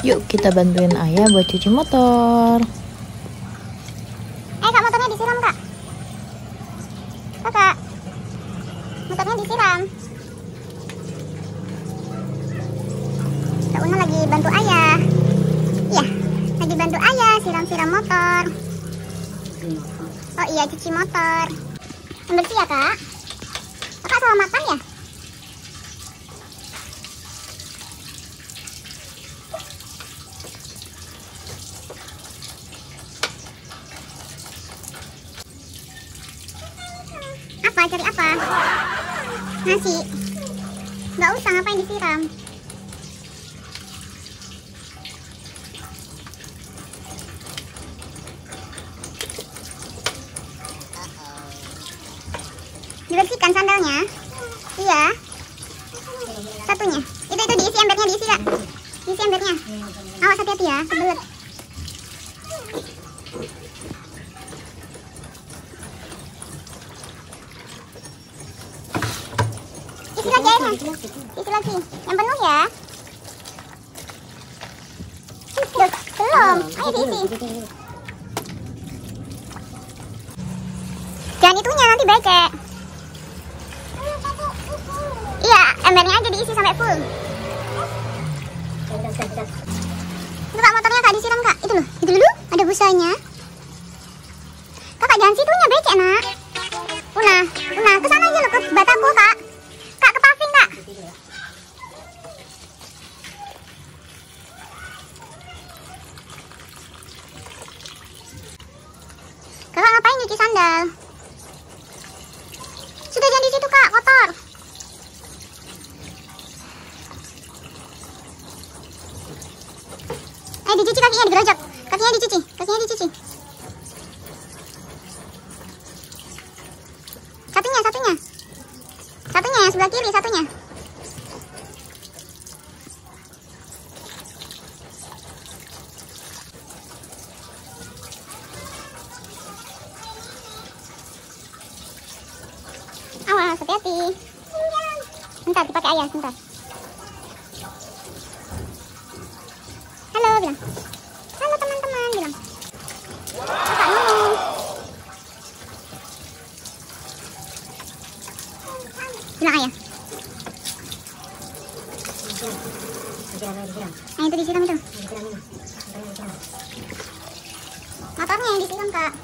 Yuk kita bantuin ayah buat cuci motor. Kak, motornya disiram kak. Kakak, motornya disiram. Kak Una lagi bantu ayah. Iya, lagi bantu ayah siram-siram motor. Oh iya, cuci motor. Yang bersih ya kak. Kakak salah makan ya? Apa? Cari apa? Nasi? Nggak usah, ngapain disiram? Dibersihkan sandalnya. Iya. Satunya. Itu diisi embernya, diisi kak. Diisi embernya. Awas hati-hati ya, kebelet. Isi lagi airnya. Isi lagi. Yang penuh ya. Duh, belum. Ayo diisi. Jangan itunya, nanti becek. Iya, embernya aja diisi sampai full. Itu kak, motornya kak disiram kak. Itu loh, itu dulu ada busanya. Kakak jangan situnya, becek nak. Una, kesana aja loh, ke batako kak. Kak, ke paving kak. Kakak ngapain nyuci sandal? Sudah, jangan di situ kak, kotor. Dicuci kakinya, digerojok. Kakinya dicuci, Satunya yang sebelah kiri, satunya. Awas, hati-hati. Bentar, dipakai ayah, bentar. Halo, bilang. Halo teman-teman, bilang. Kakak Nunung. Bilang ayah. Nah, itu disiram itu. Motornya yang disiram kak.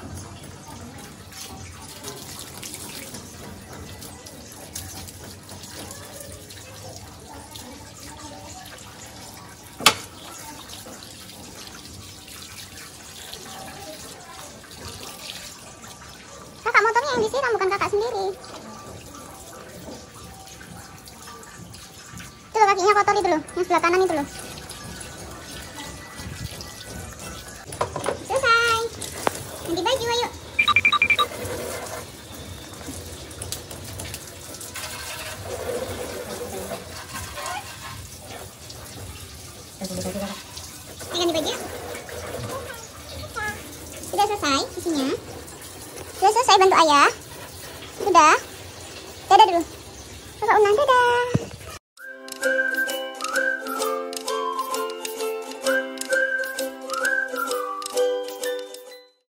Kakak, motornya yang disiram, bukan kakak sendiri. Itu loh, kakinya kotor itu loh, yang sebelah kanan itu loh. Selesai. Ganti baju ayo. Ganti baju. Sudah selesai cucinya. Sudah selesai bantu ayah. Sudah. Dadah dulu. Kakak Una, dadah.